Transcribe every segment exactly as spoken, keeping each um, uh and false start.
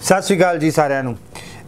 सत श्री अकाल जी सारिਆਂ ਨੂੰ।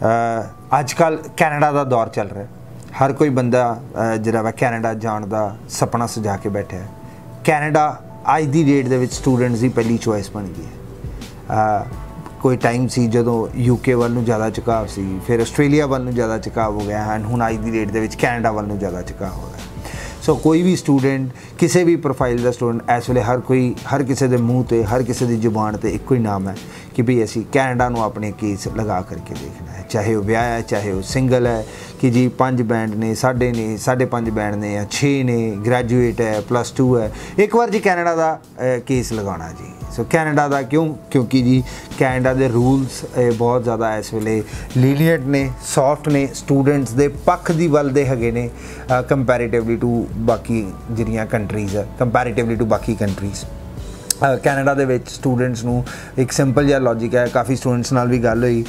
अजकल कैनेडा का दौर चल रहा है। हर कोई बंदा जिहड़ा वा कैनेडा जाण दा सपना सजा के बैठा है। कैनेडा अज की डेट दे विच स्टूडेंट्स की पहली चॉइस बन गई है। कोई टाइम सी जदों यूके वाल नूं ज़्यादा झुकाव सी, फिर आस्ट्रेलिया वाल नूं ज़्यादा झुकाव हो गया है, हुण अज की डेट दे विच कैनेडा वाल नूं ज़्यादा झुकाव हो गया। सो so, कोई भी स्टूडेंट किसी भी प्रोफाइल का स्टूडेंट इस वे हर कोई हर किसी के मूँह से हर किसी की जुबान से एक ही नाम है कि भी असी कैनेडा नूं अपने केस लगा करके देखना है। चाहे वह ब्याह है, चाहे वह सिंगल है कि जी पाँच बैंड ने, साढ़े ने, साढ़े पाँच बैंड ने या छे ने, ग्रैजुएट है, प्लस टू है, एक बार जी कैनेडा का केस लगाना जी। सो कैनेडा का क्यों? क्योंकि जी कैनेडा के रूल्स बहुत ज़्यादा इस वेले लीनियंट ने, सॉफ्ट ने, स्टूडेंट्स के पक्ष की वल दे हैगे ने कंपैरेटिवली टू बाकी जिहड़ियां कंट्रीज़ है, कंपैरेटिवली टू बाकी कंट्रीज़। कैनेडा दे विच स्टूडेंट्स नूं एक सिंपल जिहा लॉजिक है। काफ़ी स्टूडेंट्स नाल भी गल हुई,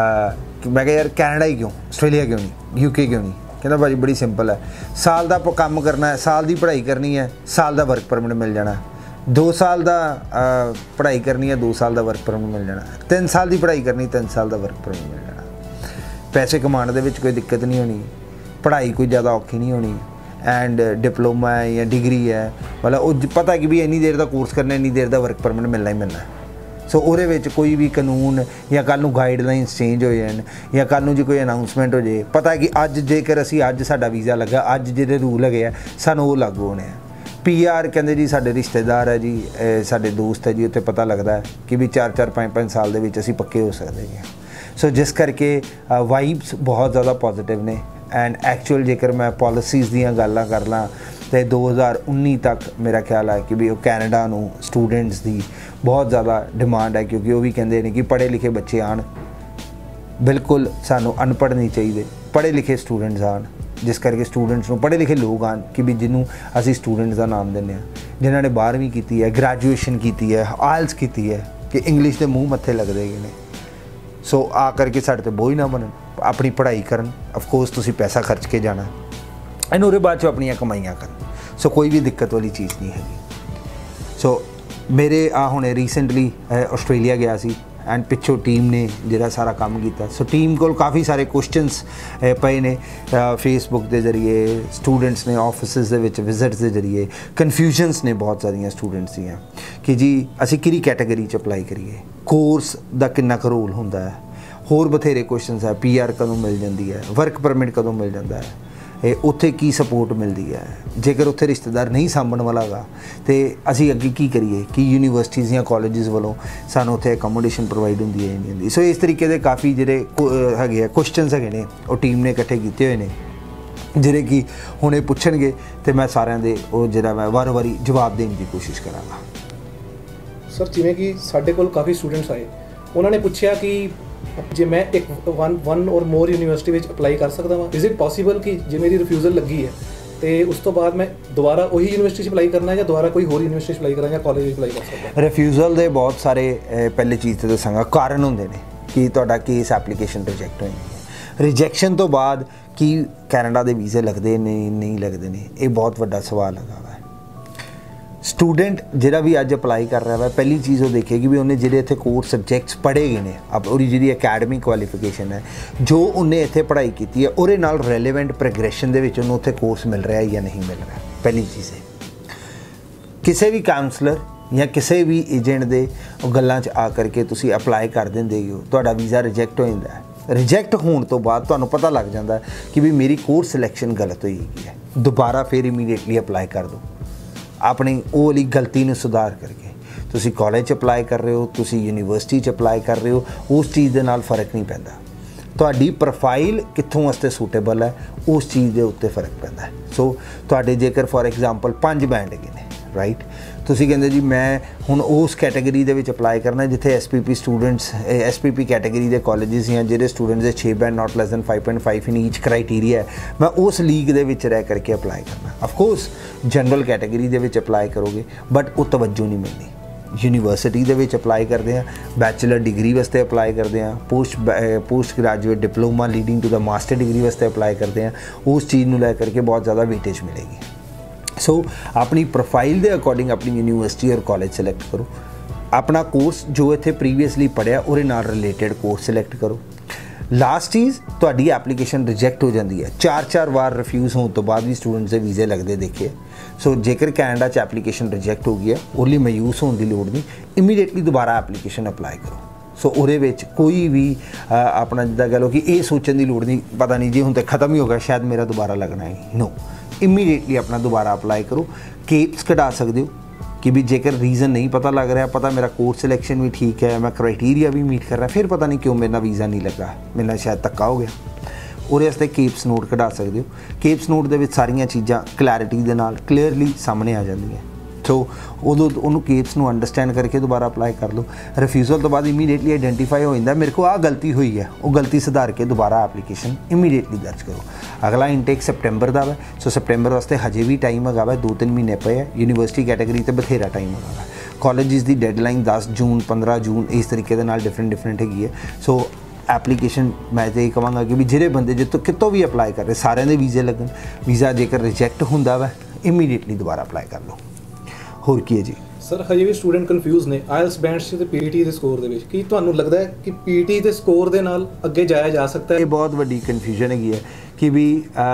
मैं कहा यार कैनेडा ही क्यों, आस्ट्रेलिया क्यों नहीं, यूके क्यों नहीं? कहता भाजी बड़ी सिंपल है, साल का काम करना है, साल की पढ़ाई करनी है, साल का वर्क परमिट मिल जाना है। दो साल का पढ़ाई करनी है, दो साल का वर्क परमिट मिल जाना। तीन साल की पढ़ाई करनी, तीन साल का वर्क परमिट मिल जाना। पैसे कमाने दे विच कोई दिक्कत नहीं होनी, पढ़ाई कोई ज़्यादा औखी नहीं होनी, एंड डिप्लोमा है या डिग्री है, मतलब पता कि भी इन्नी देर का कोर्स करना, इन्नी देर का वर्क परमिट मिलना ही मिलना। सो उहदे विच कोई भी कानून या कल नूं गाइडलाइनस चेंज हो जाए या कल नूं जी कोई अनाउंसमेंट हो जाए, पता कि अज जेकर असी अज साडा वीज़ा लगा, अज जिहड़े रूल है सानूं वो लागू होने हैं। पी आर कहते जी साडे रिश्तेदार है जी, साडे दोस्त है जी, उत्थे पता लगता है कि भी चार चार पाँच पाँच साल दे विच असी पक्के हो सकते हैं। सो जिस करके वाइब्स बहुत ज़्यादा पॉजिटिव ने। एंड एक्चुअल जेकर मैं पॉलिसीज़ दीयां गल्लां कर ला तो दो हज़ार उन्नीस तक मेरा ख्याल है कि भी वो कैनेडा नूं स्टूडेंट्स की बहुत ज़्यादा डिमांड है, क्योंकि वो भी कहते हैं कि पढ़े लिखे बच्चे आन, बिल्कुल सानू अनपढ़ नहीं चाहिए, पढ़े लिखे स्टूडेंट्स आन। जिस करके स्टूडेंट्स नूं पढ़े लिखे लोग आन कि भी जिन्हों असी स्टूडेंट्स का नाम देने, जिन्होंने बारहवीं की है, ग्रैजुएशन की है, आयल्स की है, कि इंग्लिश के मूँह मत्थे लगते हैं। सो आ करके साढ़े तो बोझ ना बनन, अपनी पढ़ाई करन, ऑफकोर्स तुसी पैसा खर्च के जाना एंड उसके बाद चो अपन कमाइयाँ कर। सो कोई भी दिक्कत वाली चीज़ नहीं हैगी। सो मेरे आ हुणे रीसेंटली आस्ट्रेलिया गया सी एंड पिछों टीम ने जिहड़ा सारा काम किया। सो टीम को काफ़ी सारे क्वेश्चनस पे ने फेसबुक के जरिए, स्टूडेंट्स ने ऑफिस दे विच विजिट्स के जरिए, कन्फ्यूजनस ने बहुत सारिया स्टूडेंट्स दियां कि जी असी किहड़ी कैटेगरी च अप्लाई करिए, कोर्स का कितना क रोल हुंदा है, होर बथेरे क्वेश्चनस है, पी आर कदों मिल जाती है, वर्क परमिट कदों मिल जाता है, उत्थे की सपोर्ट मिलती है, जेकर उत्थे रिश्तेदार नहीं सामन वाला गा तो असी अगे की करिए कि यूनीवर्सिटीज़ या कॉलेज़ वालों सानू उत्थे अकोमोडेशन प्रोवाइड होंदी है नहीं होंदी। सो इस तरीके के काफ़ी जिहड़े हैगे क्वेश्चनस हैगे ने वो टीम ने इकट्ठे किए हुए हैं, जिहड़े कि हुणे पुछणगे तो मैं सारिਆਂ ਦੇ ਉਹ ਜਿਹੜਾ मैं वार वारी जवाब देने की कोशिश करांगा। सर जिवें कि साडे कोल काफ़ी स्टूडेंट्स आए, उन्होंने पूछा कि जे मैं एक वन वन और मोर यूनिवर्सिटी में अप्लाई कर सकता हाँ, इज़ इट पॉसीबल कि जे मेरी रिफ्यूज़ल लगी है तो उस तो बाद मैं दोबारा वही यूनिवर्सिटी अप्लाई करना है या दोबारा कोई होर यूनिवर्सिटी अप्लाई करना या कॉलेज अप्लाई कर सकता? रिफ्यूज़ल के बहुत सारे पहले चीज़ तो दसांगा कारण होंगे ने कि तुहाडा केस एप्लीकेशन रिजैक्ट होई है। रिजैक्शन तो बाद कि कैनेडा के वीज़े लगते ने नहीं लगते ने, ये बहुत वड्डा सवाल लगा हुआ है। स्टूडेंट जिहड़ा भी अज अप्लाई कर रहा है, पहली चीज़ वो देखे कि भी उन्हें जिहड़े इत्थे कोर्स सब्जैक्ट्स पढ़े गए हैं, अब और जी अकैडमिक क्वालिफिकेशन है जो उन्हें इत्थे पढ़ाई की है, उहदे नाल रेलेवेंट प्रोग्रेशन दे विच उन्हें उत्थे कोर्स मिल रहा है या नहीं मिल रहा है। पहली चीज़ है किसी भी काउंसलर या किसी भी एजेंट दे गल्लां च आ करके तुसी अप्लाई कर देंदे हो, तुहाडा वीज़ा रिजैक्ट हो जाता है। रिजैक्ट होने तो बाद तुहानूं पता लग जाता है कि भी मेरी कोर्स सिलैक्शन गलत हुई है, दोबारा फिर इमीडिएटली अप्लाई कर दो, अपनी वो वाली गलती ने सुधार करके। तुसी कॉलेज अप्लाई कर रहे हो, तुसी यूनीवर्सिटी च अप्लाई कर रहे हो, उस चीज़ के नाल फर्क नहीं पैंदा। तुहाडी प्रोफाइल कित्थों वास्ते सूटेबल है उस चीज़ के उत्ते फर्क पैंदा है। सो तुहाडे जेकर फॉर एग्जाम्पल पाँच बैंड हैगे ने, राइट, तुसी कहंदे जी मैं हुण उस कैटेगरी दे विच अप्लाई करना जिथे S P P students S P P category के कॉलेजेस या जिहड़े स्टूडेंट्स दे छे band not less than five point five in each criteria है, मैं उस लीग दे विच रह करके अप्लाई करना। ऑफकोर्स जनरल कैटेगरी दे विच अप्लाई करोगे बट वो तवज्जो नहीं मिलनी। यूनीवर्सिटी दे विच अप्लाई करते हैं, बैचलर डिग्री वास्ते अप्लाई करते हैं, post post graduate diploma leading to the master degree वास्ते अप्लाई करते हैं, उस चीज़ को लै करके बहुत ज़्यादा वेटेज मिलेगी। सो so, अपनी प्रोफाइल के अकॉर्डिंग अपनी यूनीवर्सिटी और कॉलेज सिलेक्ट करो। अपना कोर्स जो इत्थे प्रीवियसली पढ़िया उहदे नाल रिलेटेड कोर्स सिलेक्ट करो। लास्ट चीज़ तुहाडी एप्लीकेशन रिजैक्ट हो जाती है, चार चार बार रिफ्यूज़ होने तो बाद भी स्टूडेंट्स के वीज़े लगते देखे। सो जेकर कैनेडा च एप्लीकेशन रिजैक्ट हो गई है उसलिए मायूस होने की लोड़ नहीं, इमीडिएटली दोबारा एप्लीकेशन अप्लाई करो। सो उहदे विच कोई भी आ, अपना जिद्दां कह लो कि ये सोचने की लोड़ नहीं, पता नहीं जी हुण तो खत्म ही हो गया शायद मेरा दोबारा लगना है। नो, इमीडिएटली अपना दोबारा अप्लाई करो। केप्स कढ़ा सकते हो कि भी जेकर रीज़न नहीं पता लग रहा, पता मेरा कोर्स सिलेक्शन भी ठीक है, मैं क्राइटेरिया भी मीट कर रहा, फिर पता नहीं क्यों मेरा वीज़ा नहीं लगा, मेरा शायद धक्का हो गया, ਉਹਦੇ ਵਾਸਤੇ केप्स नोट कढ़ा सकते हो। केप्स नोट ਦੇ ਵਿੱਚ ਸਾਰੀਆਂ ਚੀਜ਼ਾਂ क्लैरिटी ਦੇ ਨਾਲ क्लीयरली ਸਾਹਮਣੇ ਆ ਜਾਂਦੀਆਂ। सो उदों उन्होंने केप्स ਨੂੰ अंडरस्टैंड करके दोबारा अप्लाई कर लो। रिफ्यूज़ल तो बाद इमीडिएटली आइडेंटिफाई हो जाता मेरे को आ गलती हुई है, वो गलती सुधार के दोबारा एप्लीकेशन इमीडिएटली दर्ज करो। अगला इनटेक सितंबर का है, सो सितंबर वास्ते हजे भी टाइम है, दो तीन महीने पे है। यूनिवर्सिटी कैटेगरी तो बथेरा टाइम है। कॉलेजिस की डेडलाइन दस जून पंद्रह जून इस तरीके के नाल डिफरेंट डिफरेंट हैगी है। सो एप्लीकेशन मैं तो यही कहूँगा कि भी जिहड़े बंदे जितों कितों भी अप्लाई कर रहे सारे दे वीज़े लगन, वीज़ा जेकर रिजैक्ट होंदा वा इमीडिएटली दोबारा अप्लाई कर लो। होर की है जी सर, हजे भी स्टूडेंट कन्फ्यूज़ ने आयल्स बैंड्स ते पीटी दे स्कोर दे विच, कि तुहानूं लगदा है कि पीटी दे स्कोर दे नाल अगे जाया जा सकता है? ये बहुत वड्डी कन्फ्यूजन हैगी है कि भी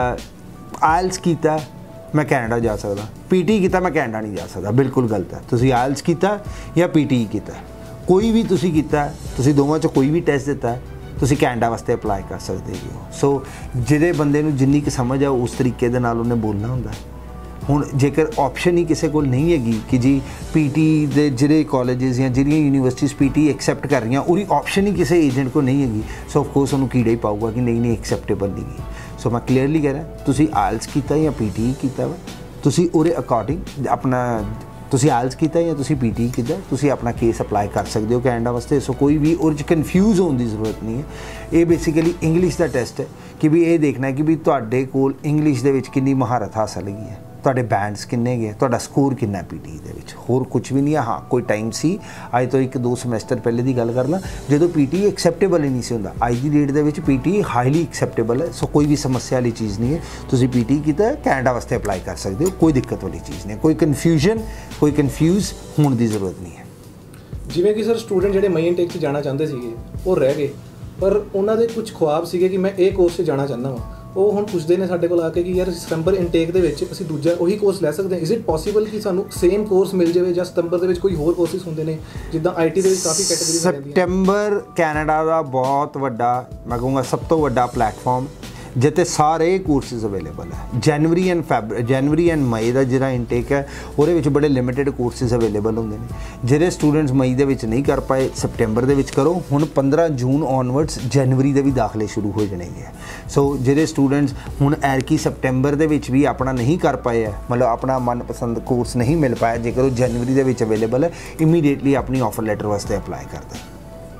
आयल्स कीता मैं कैनेडा जा सकदा, पीटी कीता मैं कैनेडा नहीं जा सकदा। बिल्कुल गलत है। तुसीं आयल्स कीता या पीटी कीता, कोई भी तुसीं कीता, तुसीं दोवां चों कोई भी टेस्ट दिता है, तुसीं कैनेडा वास्ते अप्लाई कर सकते हो। सो जिहड़े बंदे नूं जिन्नी क समझ आ उस तरीके दे नाल उन्हें बोलना हुंदा है। हुण जेकर ऑप्शन ही किसी को नहीं हैगी कि जी पीटी दे जिहड़े कॉलेजिस या जिहड़ियां यूनिवर्सिटीज़ पीटी एक्सैप्ट कर रही उहदी ऑप्शन ही किसी एजेंट को नहीं हैगी, सो ऑफकोर्स उन्होंने कीड़ा ही पाऊगा कि नहीं नहीं एक्सैप्टेबल नहीं गी। सो मैं क्लीयरली कह रहा तुसीं आयल्स कीता या पीटी कीता वा, तुसीं उहदे अकॉर्डिंग अपना तुसीं आयल्स कीता या तुसीं पीटी कीता, तुसीं अपना केस अप्लाई कर सकते हो कैनेडा वास्ते। सो कोई भी उहदे कन्फ्यूज़ होने की जरूरत नहीं है। ये बेसिकली इंग्लिश का टेस्ट है कि भी ये देखना है कि भी तुहाडे कोल इंग्लिश दे विच कितनी महारत हासिल हैगी है, तुहाडे बैंड्स किन्ने गए, तुहाडा स्कोर किन्ना पीटी दे विच, होर कुछ भी नहीं है। हाँ कोई टाइम सी अज तो एक दो समैसटर पहले की गल करना जो पीटी एक्सैप्टेबल ही नहीं सी हुंदा, अज की डेट दे विच पीटी हाईली एक्सैप्टेबल है। सो कोई भी समस्या वाली चीज़ नहीं है। तुसीं पीटी कीता कैनेडा वास्ते अप्लाई कर सकते हो, कोई दिक्कत वाली चीज़ नहीं, कोई कन्फ्यूजन कोई कन्फ्यूज़ होने की जरूरत नहीं है। जिवें कि सर स्टूडेंट जिहड़े मई इनटेक च जाना चाहते सीगे वो रह गए, पर उन्होंने कुछ ख्वाब सीगे कि मैं ये कोर्स से जाना चाहता वा, ਉਹ ਹੁਣ ਪੁੱਛਦੇ ਨੇ ਸਾਡੇ ਕੋਲ ਆ ਕੇ ਕਿ ਯਾਰ ਸਤੰਬਰ ਇਨਟੇਕ ਦੇ ਵਿੱਚ ਅਸੀਂ ਦੂਜਾ ਉਹੀ ਕੋਰਸ ਲੈ ਸਕਦੇ ਹਾਂ। ਇਜ਼ ਇਟ ਪੋਸੀਬਲ ਕਿ ਸਾਨੂੰ ਸੇਮ ਕੋਰਸ ਮਿਲ ਜਾਵੇ ਜਾਂ ਸਤੰਬਰ ਦੇ ਵਿੱਚ ਕੋਈ ਹੋਰ ਕੋਰਸਿਸ ਹੁੰਦੇ ਨੇ ਜਿੱਦਾਂ ਆਈਟੀ ਦੇ ਵਿੱਚ ਕਾਫੀ ਕੈਟਾਗਰੀਜ਼ ਰਹਿੰਦੀਆਂ? ਸਤੰਬਰ ਕੈਨੇਡਾ ਦਾ ਬਹੁਤ ਵੱਡਾ ਮੈਂ ਕਹੂੰਗਾ ਸਭ ਤੋਂ ਵੱਡਾ ਪਲੇਟਫਾਰਮ जिते सारे कोर्सिस अवेलेबल है। जनवरी एंड फैब जनवरी एंड मई का जो इनटेक है वो बड़े लिमिटेड कोर्सिस अवेलेबल होंगे ने। जिहड़े स्टूडेंट्स मई दे विच नहीं कर पाए सितंबर दे विच करो। हुण पंद्रह जून ऑनवर्ड्स जनवरी के भी दाखले शुरू हो जाने हैं। सो जिहड़े स्टूडेंट्स हुण एरकी सितंबर दे विच भी अपना नहीं कर पाए है, मतलब अपना मनपसंद कोर्स नहीं मिल पाया, जेकर वो जनवरी के विच अवेलेबल है इमीडिएटली अपनी ऑफर लैटर वास्ते अप्लाई कर दें।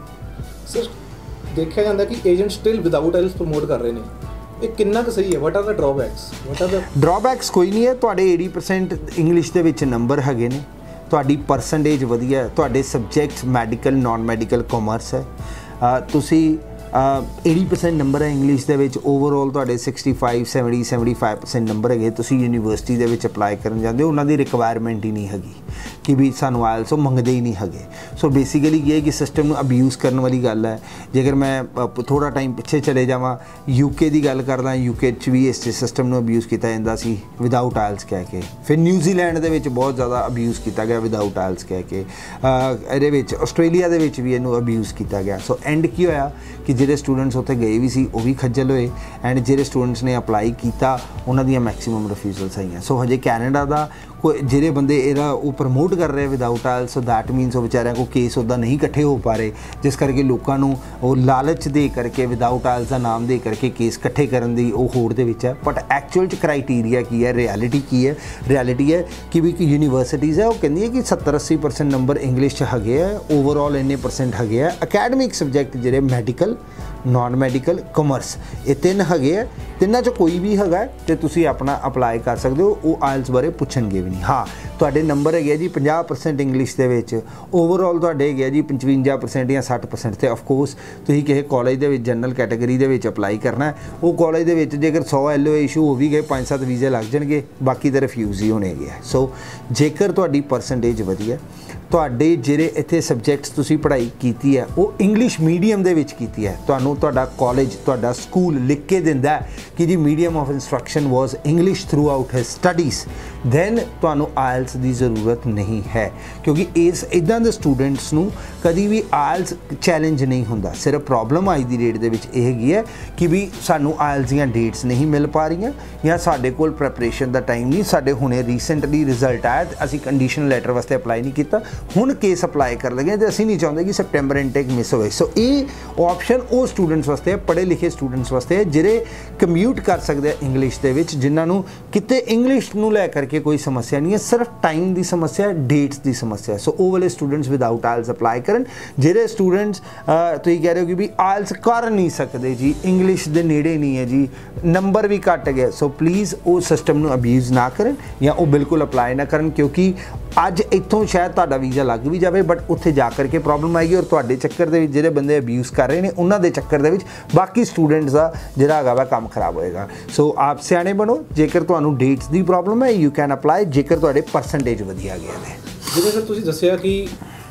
सर देखा जाता है कि agent still without IELTS promote कर रहे हैं, ਇਹ ਕਿੰਨਾ ਕੁ ਸਹੀ ਹੈ? What are the drawbacks? What are the drawbacks? ਕੋਈ ਨਹੀਂ ਹੈ। ਤੁਹਾਡੇ अस्सी परसेंट ਇੰਗਲਿਸ਼ ਦੇ ਵਿੱਚ ਨੰਬਰ ਹੈਗੇ ਨੇ, ਤੁਹਾਡੀ ਪਰਸੈਂਟੇਜ ਵਧੀਆ ਹੈ, ਤੁਹਾਡੇ subjects medical non medical commerce ਹੈ, ਤੁਸੀਂ अस्सी परसेंट नंबर है इंग्लिश ਦੇ ਵਿੱਚ, ਓਵਰਆਲ ਤੁਹਾਡੇ पैंसठ सत्तर पचहत्तर परसेंट ਨੰਬਰ ਹੈਗੇ, ਤੁਸੀਂ ਯੂਨੀਵਰਸਿਟੀ ਦੇ ਵਿੱਚ ਅਪਲਾਈ ਕਰਨ ਜਾਂਦੇ ਹੋ, ਉਹਨਾਂ ਦੀ ਰਿਕੁਆਇਰਮੈਂਟ ਹੀ ਨਹੀਂ ਹੈਗੀ ਕਿ ਵੀ ਸਾਨੂੰ ਆਇਲਸ ਉਹ ਮੰਗਦੇ ਹੀ ਨਹੀਂ ਹੈਗੇ। ਸੋ ਬੇਸਿਕਲੀ ਇਹ ਹੈ ਕਿ ਸਿਸਟਮ ਨੂੰ ਅਬਿਊਜ਼ ਕਰਨ ਵਾਲੀ ਗੱਲ ਹੈ। ਜੇਕਰ ਮੈਂ ਥੋੜਾ ਟਾਈਮ ਪਿੱਛੇ ਚਲੇ ਜਾਵਾਂ, ਯੂਕੇ ਦੀ ਗੱਲ ਕਰਦਾ, ਯੂਕੇ 'ਚ ਵੀ ਇਸ ਸਿਸਟਮ ਨੂੰ ਅਬਿਊਜ਼ ਕੀਤਾ ਜਾਂਦਾ ਸੀ ਵਿਦਾਊਟ ਆਇਲਸ ਕਹਿ ਕੇ। ਫਿਰ ਨਿਊਜ਼ੀਲੈਂਡ ਦੇ ਵਿੱਚ ਬਹੁਤ ਜ਼ਿਆਦਾ ਅਬਿਊਜ਼ ਕੀਤਾ ਗਿਆ ਵਿਦਾਊਟ ਆਇਲਸ ਕਹਿ ਕੇ। ਇਹਦੇ ਵਿੱਚ ਆਸਟ੍ਰੇਲੀਆ ਦੇ ਵਿੱਚ ਵੀ ਇਹਨੂੰ ਅਬਿਊਜ਼ ਕੀਤਾ ਗਿਆ। ਸੋ ਐਂਡ ਕੀ ਹੋਇਆ कि ਜਿਹੜੇ स्टूडेंट्स ਉੱਥੇ ਗਏ ਵੀ ਸੀ ਉਹ ਵੀ ਖੱਜਲ ਹੋਏ, ਐਂਡ ਜਿਹੜੇ स्टूडेंट्स ਨੇ ਅਪਲਾਈ ਕੀਤਾ ਉਹਨਾਂ ਦੀਆਂ ਮੈਕਸਿਮਮ ਰਿਫਿਊਜ਼ਲਸ ਆਈਆਂ। ਸੋ ਹਜੇ ਕੈਨੇਡਾ ਦਾ ਕੋਈ ਜਿਹੜੇ ਬੰਦੇ ਇਹਦਾ ਉਹ ਪ੍ਰਮੋਟ ਕਰ ਰਹੇ without IELTS, so that means ਉਹ ਵਿਚਾਰਿਆਂ ਕੋਲ ਕੇਸ ਉੱਦਾਂ ਨਹੀਂ ਇਕੱਠੇ ਹੋ ਪਾ ਰਹੇ, ਜਿਸ ਕਰਕੇ ਲੋਕਾਂ ਨੂੰ ਉਹ ਲਾਲਚ ਦੇ ਕਰਕੇ ਵਿਦਾਊਟ ਆਇਲਸ ਦਾ ਨਾਮ ਦੇ ਕਰਕੇ ਕੇਸ ਇਕੱਠੇ ਕਰਨ ਦੀ ਉਹ ਹੋੜ ਦੇ ਵਿੱਚ ਹੈ। ਬਟ ਐਕਚੁਅਲ 'ਚ ਕ੍ਰਾਈਟੀਰੀਆ ਕੀ ਹੈ, ਰਿਐਲਿਟੀ ਕੀ ਹੈ? ਰਿਐਲਿਟੀ ਹੈ ਕਿ ਵੀ ਯੂਨੀਵਰਸਿਟੀਜ਼ ਹੈ ਉਹ ਕਹਿੰਦੀ ਹੈ ਕਿ ਸੱਤਰ ਅੱਸੀ ਪਰਸੈਂਟ ਨੰਬਰ ਇੰਗਲਿਸ਼ 'ਚ ਹੈਗੇ ਆ, ਓਵਰਆਲ ਇੰਨੇ ਪਰਸੈਂਟ ਹੈਗੇ ਆ। ਅਕੈਡਮਿਕ ਸਬਜੈਕਟ ਜਿਹੜੇ ਮੈਡੀਕਲ नॉन मैडिकल कॉमर्स ये तीन हैगे है, तिन्ना चो कोई भी हैगा तो तुसी अपना अप्लाई कर सकते हो। वो आइल्स बारे पुछणगे भी नहीं। हाँ तुहाडे नंबर है जी पचास परसेंट इंग्लिश दे विच, ओवरऑल तुहाडे है जी पचवंजा परसेंट या सठ परसेंट तो ऑफकोर्स तुसीं किसी कॉलेज दे विच जनरल कैटेगरी दे विच अप्लाई करना है। वो कॉलेज दे विच जेकर सौ एल ओ इशू हो भी गए, पाँच सत्त वीज़े लग जाणगे, बाकी तो रिफ्यूज़ ही होने गए। सो जेकर तुहाडी परसेंटेज वधिया ਤੁਹਾਡੇ ਜਿਹੜੇ ਇੱਥੇ ਸਬਜੈਕਟਸ ਤੁਸੀਂ ਪੜ੍ਹਾਈ ਕੀਤੀ ਹੈ ਉਹ ਇੰਗਲਿਸ਼ ਮੀਡੀਅਮ ਦੇ ਵਿੱਚ ਕੀਤੀ ਹੈ, ਤੁਹਾਨੂੰ ਤੁਹਾਡਾ ਕਾਲਜ ਤੁਹਾਡਾ ਸਕੂਲ ਲਿਖ ਕੇ ਦਿੰਦਾ ਹੈ ਕਿ ਜੀ medium of instruction was English throughout his studies, then ਤੁਹਾਨੂੰ ਆਇਲਸ ਦੀ ਜ਼ਰੂਰਤ ਨਹੀਂ ਹੈ। ਕਿਉਂਕਿ ਇਸ ਇੱਦਾਂ ਦੇ ਸਟੂਡੈਂਟਸ ਨੂੰ ਕਦੀ ਵੀ ਆਇਲਸ ਚੈਲੰਜ ਨਹੀਂ ਹੁੰਦਾ। ਸਿਰਫ ਪ੍ਰੋਬਲਮ ਅੱਜ ਦੀ ਡੇਟ ਦੇ ਵਿੱਚ ਇਹ ਹੈਗੀ ਹੈ ਕਿ ਵੀ ਸਾਨੂੰ ਆਇਲਸ ਦੀਆਂ ਡੇਟਸ ਨਹੀਂ ਮਿਲ ਪਾ ਰਹੀਆਂ ਜਾਂ ਸਾਡੇ ਕੋਲ ਪ੍ਰੈਪਰੇਸ਼ਨ ਦਾ ਟਾਈਮ ਨਹੀਂ। ਸਾਡੇ ਹੁਣੇ ਰੀਸੈਂਟਲੀ ਰਿਜ਼ਲਟ ਆਇਆ, ਅਸੀਂ ਕੰਡੀਸ਼ਨਲ ਲੈਟਰ ਵਾਸਤੇ ਅਪਲਾਈ ਨਹੀਂ ਕੀਤਾ, ਹੁਣ ਕੇਸ ਅਪਲਾਈ ਕਰ ਲਗੇ ਤੇ ਅਸੀਂ ਨਹੀਂ ਚਾਹੁੰਦੇ ਕਿ ਸੈਪਟੈਂਬਰ ਇਨਟੇਕ ਮਿਸ ਹੋਵੇ। ਸੋ ਇਹ ਆਪਸ਼ਨ ਉਹ ਸਟੂਡੈਂਟਸ ਵਾਸਤੇ ਹੈ, ਪੜ੍ਹੇ ਲਿਖੇ ਸਟੂਡੈਂਟਸ ਵਾਸਤੇ ਹੈ ਜਿਹੜੇ ਕਮਿਊਟ ਕਰ ਸਕਦੇ ਆ ਇੰਗਲਿਸ਼ ਦੇ ਵਿੱਚ, ਜਿਨ੍ਹਾਂ ਨੂੰ ਕਿਤੇ ਇੰਗਲਿਸ਼ ਨੂੰ ਲੈ ਕਰਕੇ ਕੋਈ ਸਮੱਸਿਆ ਨਹੀਂ ਹੈ, ਸਿਰਫ ਟਾਈਮ ਦੀ ਸਮੱਸਿਆ, ਡੇਟਸ ਦੀ ਸਮੱਸਿਆ। ਸੋ ਉਹ ਵਾਲੇ ਸਟੂਡੈਂਟਸ ਵਿਦਆਊਟ ਆਇਲਸ ਅਪਲਾਈ ਕਰਨ। ਜਿਹੜੇ ਸਟੂਡੈਂਟਸ ਤੁਸੀਂ ਕਹਿ ਰਹੇ ਹੋ ਕਿ ਵੀ ਆਇਲਸ ਕਰ ਨਹੀਂ ਸਕਦੇ ਜੀ, ਇੰਗਲਿਸ਼ ਦੇ ਨੇੜੇ ਨਹੀਂ ਹੈ ਜੀ, ਨੰਬਰ ਵੀ ਘੱਟ ਗਏ, ਸੋ ਪਲੀਜ਼ ਉਹ ਸਿਸਟਮ ਨੂੰ ਅਬਿਊਜ਼ ਨਾ ਕਰਨ ਜਾਂ ਉਹ ਬਿਲਕੁਲ ਅਪਲਾਈ ਨਾ ਕਰਨ। ਕਿਉਂਕਿ ਅੱਜ ਇੱਥੋਂ ਸ਼ਾਇਦ ਤੁਹਾਡਾ ਵੀਜ਼ਾ ਲੱਗ ਵੀ ਜਾਵੇ ਬਟ ਉੱਥੇ ਜਾ ਕਰਕੇ ਪ੍ਰੋਬਲਮ ਆਏਗੀ ਔਰ ਤੁਹਾਡੇ ਚੱਕਰ ਦੇ ਵਿੱਚ ਜਿਹੜੇ ਬੰਦੇ ਅਬਿਊਜ਼ ਕਰ ਰਹੇ ਨੇ ਉਹਨਾਂ ਦੇ ਚੱਕਰ ਦੇ ਵਿੱਚ ਬਾਕੀ ਸਟੂਡੈਂਟਸ ਦਾ ਜਿਹੜਾ ਹੈਗਾ ਵਾ ਕੰਮ ਖਰਾਬ ਹੋਏਗਾ। ਸੋ ਆਪ ਸਿਆਣੇ ਬਣੋ। ਜੇਕਰ ਤੁਹਾਨੂੰ ਡੇਟਸ ਦੀ ਪ੍ਰੋਬਲਮ ਹੈ ਯੂ ਕੈਨ ਅਪਲਾਈ, ਜੇਕਰ ਤੁਹਾਡੇ ਪਰਸੈਂਟੇਜ ਵਧੀਆ ਗਏ ਨੇ। ਜਿਵੇਂ ਸਰ ਤੁਸੀਂ ਦੱਸਿਆ ਕਿ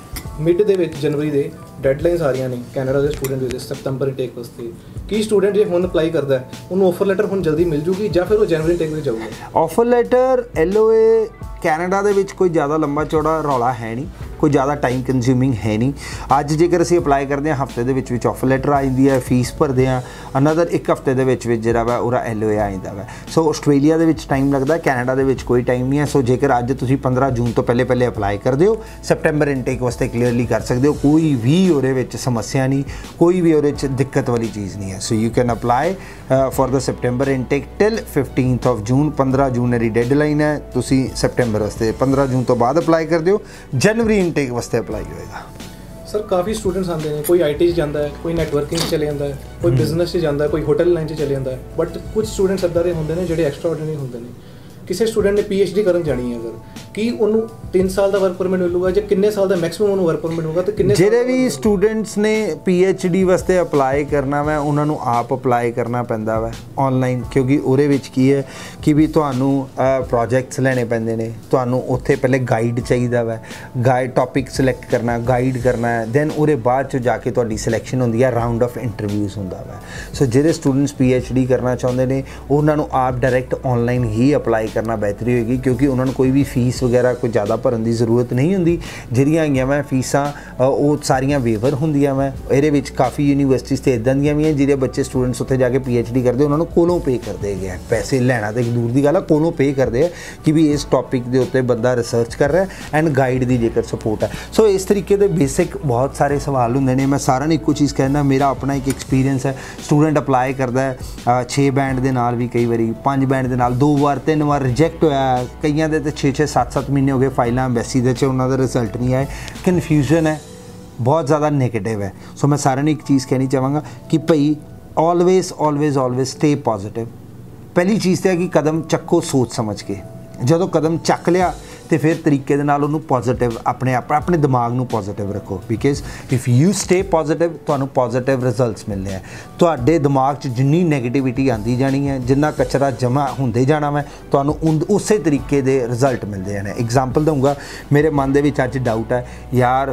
ਮਿਡ ਦੇ ਵਿੱਚ ਜਨਵਰੀ ਦੇ ਡੈਡਲਾਈਨਸ ਆ ਰਹੀਆਂ ਨੇ ਕੈਨੇਡਾ ਦੇ ਸਟੂਡੈਂਟ ਦੇ ਸਤੰਬਰ ਇਨਟੇਕ ਵਾਸਤੇ, ਕੀ ਸਟੂਡੈਂਟ ਜੇ ਹੁਣ ਅਪਲਾਈ ਕਰਦਾ ਹੈ ਉਹਨੂੰ ਆਫਰ ਲੈਟਰ ਹੁਣ ਜਲਦੀ ਮਿਲ ਜੂਗੀ ਜਾਂ ਫਿਰ ਉਹ ਜਨਵਰੀ ਇਨਟੇਕ ਵਿੱਚ ਜਾਊਗਾ? Offer letter L O A Canada ਦੇ ਵਿੱਚ ਕੋਈ ਜ਼ਿਆਦਾ ਲੰਬਾ ਚੌੜਾ ਰੌਲਾ ਹੈ ਨਹੀਂ, ਕੋਈ ਜ਼ਿਆਦਾ ਟਾਈਮ ਕੰਜ਼ਿਊਮਿੰਗ ਹੈ ਨਹੀਂ। ਅੱਜ ਜੇਕਰ ਅਸੀਂ ਅਪਲਾਈ ਕਰਦੇ ਹਾਂ ਹਫਤੇ ਦੇ ਵਿੱਚ ਵਿੱਚ ਆਫਰ ਲੈਟਰ ਆ ਜਾਂਦੀ ਹੈ, ਫੀਸ ਭਰਦੇ ਹਾਂ, ਅਨਦਰ ਇੱਕ ਹਫਤੇ ਦੇ ਵਿੱਚ ਵਿੱਚ ਜਿਹੜਾ ਵਾ ਉਹਦਾ ਐਲ ਓ ਏ ਆ ਜਾਂਦਾ ਵਾ। ਸੋ ਆਸਟ੍ਰੇਲੀਆ ਦੇ ਵਿੱਚ ਟਾਈਮ ਲੱਗਦਾ, ਕੈਨੇਡਾ ਦੇ ਵਿੱਚ ਕੋਈ ਟਾਈਮ ਨਹੀਂ ਹੈ। ਸੋ ਜੇਕਰ ਅੱਜ ਤੁਸੀਂ ਪੰਦਰਾਂ ਜੂਨ ਤੋਂ ਪਹਿਲੇ ਪਹਿਲੇ ਅਪਲਾਈ ਕਰਦੇ ਹੋ ਸੈਪਟੈਂਬਰ ਇਨਟੇਕ ਵਾਸਤੇ ਕਲੀਅਰਲੀ ਕਰ ਸਕਦੇ ਹੋ, ਕੋਈ ਵੀ ਉਹਦੇ ਵਿੱਚ ਸਮੱਸਿਆ ਨਹੀਂ, ਕੋਈ ਵੀ ਉਹਦੇ 'ਚ ਦਿੱਕਤ ਵਾਲੀ ਚੀਜ਼ ਨਹੀਂ ਹੈ। So you can apply for the September intake till fifteenth of June. ਪੰਦਰਾਂ ਜੂਨ ਦੀ ਡੈਡਲਾਈਨ ਹੈ, ਤੁਸੀਂ ਸੈਪਟੈਂਬਰ ਵਾਸਤੇ ਪੰਦਰਾਂ ਜੂਨ ਤੋਂ ਬਾਅਦ ਅਪਲਾਈ ਕਰ ਦਿਓ, ਜਨਵਰੀ ਇਨਟੇਕ ਵਾਸਤੇ ਅਪਲਾਈ ਹੋਏਗਾ। ਸਰ ਕਾਫੀ ਸਟੂਡੈਂਟਸ ਆਉਂਦੇ ਨੇ, ਕੋਈ ਆਈਟੀ 'ਚ ਜਾਂਦਾ ਹੈ, ਕੋਈ ਨੈਟਵਰਕਿੰਗ 'ਚ ਚਲੇ ਜਾਂਦਾ ਹੈ, ਕੋਈ ਬਿਜ਼ਨਸ 'ਚ ਜਾਂਦਾ ਹੈ, ਕੋਈ ਹੋਟਲ ਲਾਈਨ 'ਚ ਚਲੇ ਜਾਂਦਾ ਹੈ, ਬਟ ਕੁਝ ਸਟੂਡੈਂਟਸ ਇੱਦਾਂ ਦੇ ਹੁੰਦੇ ਨੇ ਜਿਹੜੇ ਐਕਸਟਰਾ ਆਰਡੀਨਰੀ ਹੁੰਦੇ ਨੇ। ਕਿਸੇ ਸਟੂਡੈਂਟ ਨੇ ਪੀ ਐਚ ਡੀ ਕਰਨ ਜਾਣੀ ਹੈ ਅਗਰ, ਕੀ ਉਹਨੂੰ ਤਿੰਨ ਸਾਲ ਦਾ ਵਰਕ ਪਰਮਿਟ ਮਿਲੂਗਾ ਜਾਂ ਕਿੰਨੇ ਸਾਲ ਦਾ ਮੈਕਸਿਮਮ ਉਹਨੂੰ ਵਰਕ ਪਰਮਿਟ ਮਿਲੂਗਾ? ਤੇ ਕਿੰਨੇ ਜਿਹੜੇ ਵੀ ਸਟੂਡੈਂਟਸ ਨੇ ਪੀ ਐਚ ਡੀ ਵਾਸਤੇ ਅਪਲਾਈ ਕਰਨਾ ਵਾ ਉਹਨਾਂ ਨੂੰ ਆਪ ਅਪਲਾਈ ਕਰਨਾ ਪੈਂਦਾ ਵਾ ਆਨਲਾਈਨ, ਕਿਉਂਕਿ ਉਹਦੇ ਵਿੱਚ ਕੀ ਹੈ ਕਿ ਵੀ ਤੁਹਾਨੂੰ ਪ੍ਰੋਜੈਕਟਸ ਲੈਣੇ ਪੈਂਦੇ ਨੇ, ਤੁਹਾਨੂੰ ਉੱਥੇ ਪਹਿਲੇ ਗਾਈਡ ਚਾਹੀਦਾ ਵਾ, ਗਾਈਡ ਟੌਪਿਕ ਸਿਲੈਕਟ ਕਰਨਾ, ਗਾਈਡ ਕਰਨਾ ਹੈ, ਦੈਨ ਉਹਦੇ ਬਾਅਦ 'ਚ ਜਾ ਕੇ ਤੁਹਾਡੀ ਸਿਲੈਕਸ਼ਨ ਹੁੰਦੀ ਹੈ, ਰਾਊਂਡ ਆਫ ਇੰਟਰਵਿਊਜ਼ ਹੁੰਦਾ ਵਾ। ਸੋ ਜਿਹੜੇ ਸਟੂਡੈਂਟਸ ਪੀ ਐਚ ਡੀ ਕਰਨਾ ਚਾਹੁੰਦੇ ਨੇ ਉਹਨਾਂ ਨੂੰ ਆਪ ਡਾਇਰੈਕਟ ਆਨਲਾਈਨ ਹੀ ਅਪਲਾਈ ਕਰਨਾ ਬਿਹਤਰੀ ਹੋਏਗੀ, ਕਿਉਂਕਿ ਉਹਨਾਂ ਨੂੰ ਕੋਈ ਵੀ ਫੀਸ ਵਗੈਰਾ ਕੋਈ ਜ਼ਿਆਦਾ ਭਰਨ ਦੀ ਜ਼ਰੂਰਤ ਨਹੀਂ ਹੁੰਦੀ। ਜਿਹੜੀਆਂ ਹੈਗੀਆਂ ਮੈਂ ਫੀਸਾਂ ਉਹ ਸਾਰੀਆਂ ਵੇਵਰ ਹੁੰਦੀਆਂ ਮੈਂ ਇਹਦੇ ਵਿੱਚ। ਕਾਫੀ ਯੂਨੀਵਰਸਿਟੀਜ਼ ਤੇ ਇਦਾਂ ਦੀਆਂ ਵੀ ਹੈ ਜਿਹੜੇ ਬੱਚੇ ਸਟੂਡੈਂਟਸ ਉੱਥੇ ਜਾ ਕੇ ਪੀ ਐਚ ਡੀ ਕਰਦੇ ਉਹਨਾਂ ਨੂੰ ਕੋਲੋਂ ਪੇ ਕਰਦੇ ਹੈਗੇ ਆ, ਪੈਸੇ ਲੈਣਾ ਤਾਂ ਇੱਕ ਦੂਰ ਦੀ ਗੱਲ ਆ, ਕੋਲੋਂ ਪੇ ਕਰਦੇ ਆ ਕਿ ਵੀ ਇਸ ਟੌਪਿਕ ਦੇ ਉੱਤੇ ਬੰਦਾ ਰਿਸਰਚ ਕਰ ਰਿਹਾ ਐਂਡ ਗਾਈਡ ਦੀ ਜੇਕਰ ਸਪੋਰਟ ਹੈ। ਸੋ ਇਸ ਤਰੀਕੇ ਦੇ ਬੇਸਿਕ ਬਹੁਤ ਸਾਰੇ ਸਵਾਲ ਹੁੰਦੇ ਨੇ। ਮੈਂ ਸਾਰਿਆਂ ਨੂੰ ਇੱਕੋ ਚੀਜ਼ ਕਹਿਣਾ, ਮੇਰਾ ਆਪਣਾ ਇੱਕ ਐਕਸਪੀਰੀਅੰਸ ਹੈ। ਸਟੂਡੈਂਟ ਅਪਲਾਈ ਕਰਦਾ ਹੈ ਛੇ ਬੈਂਡ ਦੇ ਨਾਲ ਵੀ, ਕਈ ਵਾਰੀ ਪੰਜ ਬੈਂਡ ਦੇ ਨਾਲ, ਦੋ ਵਾਰ ਤਿੰਨ ਵਾਰ ਰਿਜੈਕਟ ਹੋਇਆ, ਕਈਆਂ ਦੇ ਤਾਂ ਛੇ ਛੇ ਸੱਤ ਸੱਤ ਮਹੀਨੇ ਹੋ ਗਏ ਫਾਈਲਾਂ ਐਮਬੈਸੀ ਦੇ 'ਚ ਉਹਨਾਂ ਦਾ ਰਿਜ਼ਲਟ ਨਹੀਂ ਆਏ। ਕਨਫਿਊਜ਼ਨ ਹੈ, ਬਹੁਤ ਜ਼ਿਆਦਾ ਨੈਗੇਟਿਵ ਹੈ। ਸੋ ਮੈਂ ਸਾਰਿਆਂ ਨੂੰ ਇੱਕ ਚੀਜ਼ ਕਹਿਣੀ ਚਾਹਾਂਗਾ ਕਿ ਭਈ always always always stay positive. ਪਹਿਲੀ ਚੀਜ਼ ਤਾਂ ਹੈ ਕਿ ਕਦਮ ਚੱਕੋ ਸੋਚ ਸਮਝ ਕੇ, ਜਦੋਂ ਕਦਮ ਚੱਕ ਲਿਆ ਤੇ ਫਿਰ ਤਰੀਕੇ ਦੇ ਨਾਲ ਉਹਨੂੰ ਪੋਜ਼ਿਟਿਵ ਆਪਣੇ ਆਪ ਆਪਣੇ ਦਿਮਾਗ ਨੂੰ ਪੋਜ਼ਿਟਿਵ ਰੱਖੋ, because if you stay positive ਤੁਹਾਨੂੰ ਪੋਜ਼ਿਟਿਵ ਰਿਜ਼ਲਟਸ ਮਿਲਣੇ ਆ। ਤੁਹਾਡੇ ਦਿਮਾਗ 'ਚ ਜਿੰਨੀ ਨੈਗੇਟਿਵਿਟੀ ਆਉਂਦੀ ਜਾਣੀ ਹੈ, ਜਿੰਨਾ ਕਚਰਾ ਜਮ੍ਹਾਂ ਹੁੰਦੇ ਜਾਣਾ ਮੈਂ ਤੁਹਾਨੂੰ ਉਸੇ ਤਰੀਕੇ ਦੇ ਰਿਜ਼ਲਟ ਮਿਲਦੇ ਜਾਣੇ। ਐਗਜ਼ਾਮਪਲ ਦਊਂਗਾ, ਮੇਰੇ ਮਨ ਦੇ ਵਿੱਚ ਅੱਜ ਡਾਊਟ ਹੈ ਯਾਰ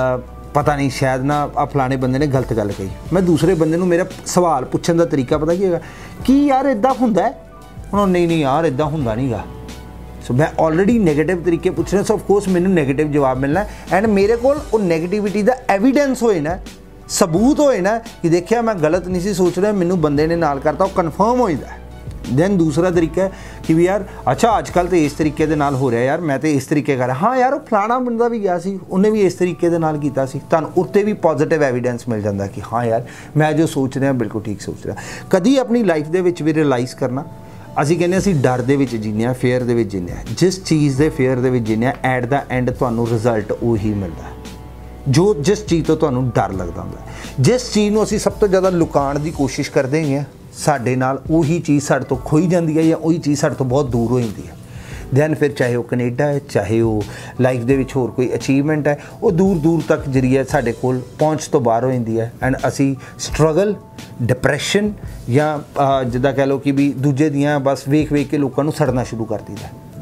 ਪਤਾ ਨਹੀਂ ਸ਼ਾਇਦ ਨਾ ਆ ਫਲਾਣੇ ਬੰਦੇ ਨੇ ਗਲਤ ਗੱਲ ਕਹੀ, ਮੈਂ ਦੂਸਰੇ ਬੰਦੇ ਨੂੰ ਮੇਰਾ ਸਵਾਲ ਪੁੱਛਣ ਦਾ ਤਰੀਕਾ ਪਤਾ ਕੀ ਹੈਗਾ ਕਿ ਯਾਰ ਇੱਦਾਂ ਹੁੰਦਾ ਹੁਣ, ਨਹੀਂ ਨਹੀਂ ਯਾਰ ਇੱਦਾਂ ਹੁੰਦਾ ਨਹੀਂ ਗਾ। ਸੋ ਮੈਂ ਆਲਰੇਡੀ ਨੈਗੇਟਿਵ ਤਰੀਕੇ ਪੁੱਛ ਰਿਹਾ, ਸੋ ਆਫਕੋਰਸ ਮੈਨੂੰ ਨੈਗੇਟਿਵ ਜਵਾਬ ਮਿਲਣਾ ਐਂਡ ਮੇਰੇ ਕੋਲ ਉਹ ਨੈਗੇਟਿਵਿਟੀ ਦਾ ਐਵੀਡੈਂਸ ਹੋਏ ਨਾ, ਸਬੂਤ ਹੋਏ ਨਾ ਕਿ ਦੇਖਿਆ ਮੈਂ ਗਲਤ ਨਹੀਂ ਸੀ ਸੋਚ ਰਿਹਾ, ਮੈਨੂੰ ਬੰਦੇ ਨੇ ਨਾਲ ਕਰਤਾ, ਉਹ ਕਨਫਰਮ ਹੋ ਜਾਂਦਾ। ਦੈਨ ਦੂਸਰਾ ਤਰੀਕਾ ਹੈ ਕਿ ਵੀ ਯਾਰ ਅੱਛਾ ਅੱਜ ਕੱਲ੍ਹ ਤਾਂ ਇਸ ਤਰੀਕੇ ਦੇ ਨਾਲ ਹੋ ਰਿਹਾ, ਯਾਰ ਮੈਂ ਤਾਂ ਇਸ ਤਰੀਕੇ ਕਰ ਰਿਹਾ, ਹਾਂ ਯਾਰ ਉਹ ਫਲਾਣਾ ਬੰਦਾ ਵੀ ਗਿਆ ਸੀ ਉਹਨੇ ਵੀ ਇਸ ਤਰੀਕੇ ਦੇ ਨਾਲ ਕੀਤਾ ਸੀ, ਤੁਹਾਨੂੰ ਉੱਤੇ ਵੀ ਪੋਜ਼ਿਟਿਵ ਐਵੀਡੈਂਸ ਮਿਲ ਜਾਂਦਾ ਕਿ ਹਾਂ ਯਾਰ ਮੈਂ ਜੋ ਸੋਚ ਰਿਹਾ ਬਿਲਕੁਲ ਠੀਕ ਸੋਚ ਰਿਹਾ। ਕਦੀ ਆਪਣੀ ਲਾਈਫ ਦੇ ਵਿੱਚ ਵੀ ਰਿਅਲਾਈਜ਼ ਕਰਨਾ, ਅਸੀਂ ਕਹਿੰਦੇ ਅਸੀਂ ਡਰ ਦੇ ਵਿੱਚ ਜੀਂਦੇ ਹਾਂ, ਫੇਅਰ ਦੇ ਵਿੱਚ ਜੀਂਦੇ ਹਾਂ। ਜਿਸ ਚੀਜ਼ ਦੇ ਫੇਅਰ ਦੇ ਵਿੱਚ ਜੀਂਦੇ ਹਾਂ ਐਟ ਦਾ ਐਂਡ ਤੁਹਾਨੂੰ ਰਿਜ਼ਲਟ ਉਹੀ ਮਿਲਦਾ ਜੋ ਜਿਸ ਚੀਜ਼ ਤੋਂ ਤੁਹਾਨੂੰ ਡਰ ਲੱਗਦਾ ਹੁੰਦਾ। ਜਿਸ ਚੀਜ਼ ਨੂੰ ਅਸੀਂ ਸਭ ਤੋਂ ਜ਼ਿਆਦਾ ਲੁਕਾਉਣ ਦੀ ਕੋਸ਼ਿਸ਼ ਕਰਦੇ ਹੈਗੇ ਹਾਂ, ਸਾਡੇ ਨਾਲ ਉਹੀ ਚੀਜ਼ ਸਾਡੇ ਤੋਂ ਖੋਈ ਜਾਂਦੀ ਹੈ ਜਾਂ ਉਹੀ ਚੀਜ਼ ਸਾਡੇ ਤੋਂ ਬਹੁਤ ਦੂਰ ਹੋ ਜਾਂਦੀ ਹੈ। ਦੈਨ ਫਿਰ ਚਾਹੇ ਉਹ ਕੈਨੇਡਾ ਹੈ, ਚਾਹੇ ਉਹ ਲਾਈਫ ਦੇ ਵਿੱਚ ਹੋਰ ਕੋਈ ਅਚੀਵਮੈਂਟ ਹੈ, ਉਹ ਦੂਰ ਦੂਰ ਤੱਕ ਜਿਹੜੀ ਹੈ ਸਾਡੇ ਕੋਲ ਪਹੁੰਚ ਤੋਂ ਬਾਹਰ ਹੋ ਜਾਂਦੀ ਹੈ ਐਂਡ ਅਸੀਂ ਸਟਰਗਲ, ਡਿਪਰੈਸ਼ਨ ਜਾਂ ਜਿੱਦਾਂ ਕਹਿ ਲਓ ਕਿ ਵੀ ਦੂਜੇ ਦੀਆਂ ਬਸ ਵੇਖ ਵੇਖ ਕੇ ਲੋਕਾਂ ਨੂੰ ਸੜਨਾ ਸ਼ੁਰੂ ਕਰ ਦਿੰਦਾ।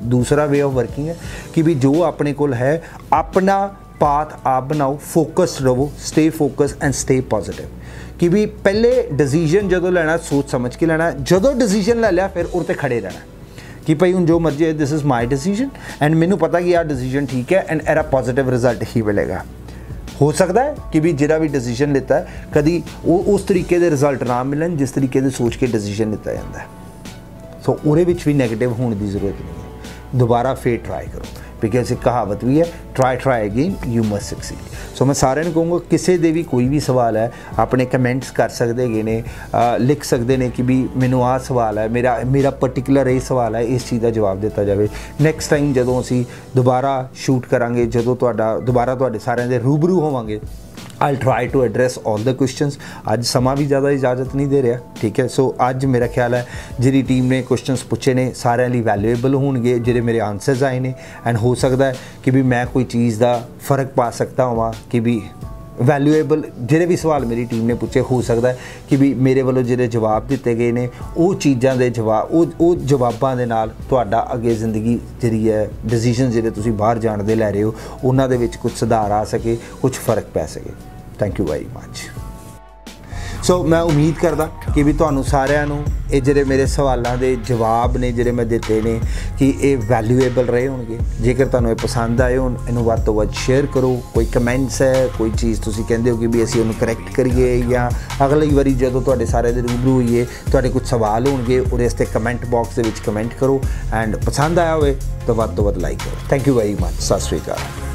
दूसरा वे ऑफ वर्किंग है कि भी जो अपने कोल है अपना पाथ आप बनाओ, फोकस्ड रहो, stay focus and stay positive. कि भी पहले डिसीजन जो लेना सोच समझ के लेना, जो डिसीजन ले लिया फिर उस पर खड़े रहना कि भाई हूँ जो मर्जी है, this is my decision and मैनू पता कि यार डिसीजन ठीक है एंड एरा पॉजिटिव रिजल्ट ही मिलेगा। हो सकता है कि भी जिहड़ा भी डिसीजन लेता है कभी उस तरीके के रिजल्ट ना मिलन जिस तरीके से सोच के डिसीजन लिता जाता है। सो उहदे विच भी नैगेटिव होने की जरूरत नहीं है, दोबारा फिर ट्राई करो बिकॉज एक कहावत भी है, try try again you must succeed. So मैं सारे को कहूँगा किसी दे भी कोई भी सवाल है अपने कमेंट्स कर सकते है ने, लिख सकते हैं कि भी मैनू आ सवाल है, मेरा मेरा पर्टिकुलर ये सवाल है, इस चीज़ का जवाब दिता जाए। नैक्सट टाइम जदों असी दोबारा शूट करांगे, जदों तुहाडा दोबारा तुहाडे सारिਆਂ दे रूबरू होवांगे, I try to address all the questions. अज समा भी ज़्यादा इजाजत नहीं दे रहा, ठीक है। सो अज मेरा ख्याल है जी टीम ने क्वेश्चनस पूछे ने सारे लिए वैल्यूएबल होंगे, जो मेरे आंसर्स आए ने एंड हो सकता है कि भी मैं कोई चीज़ का फ़र्क पा सकता हुआ कि भी वैल्यूएबल जो भी सवाल मेरी टीम ने पूछे, हो सकता है कि भी मेरे वालों जो जवाब दिते गए ने वो चीज़ों के जवाब वो जवाबों के नाल तुहाडा अगे जिंदगी जी है डिसीजन जो तुसीं बाहर जाण दे लै रहे हो उन्हां दे विच कुछ सुधार आ सके, कुछ फ़र्क पै सके। Thank you very much. So मैं उम्मीद करदा कि भी तुहानूं सारिਆਂ ਨੂੰ ਇਹ ਜਿਹੜੇ ਮੇਰੇ सवालों के जवाब ने ਜਿਹੜੇ मैं दिते ने कि ये वैल्यूएबल रहे होंगे। जेकर तुहानूं ये पसंद आए होण इहनूं वध तों वध शेयर करो। कोई कमेंट्स है, कोई चीज़ तुसीं कहंदे हो कि भी असीं इहनूं करैक्ट करिए या अगली वारी जदों तुहाडे सारे दे रूबरू होईए तुहाडे कुछ सवाल होणगे उहदे इसते कमेंट बॉक्स दे विच कमेंट करो एंड पसंद आया होवे तो वध तों वध लाइक करो। Thank you very much. Sat Shri अकाल।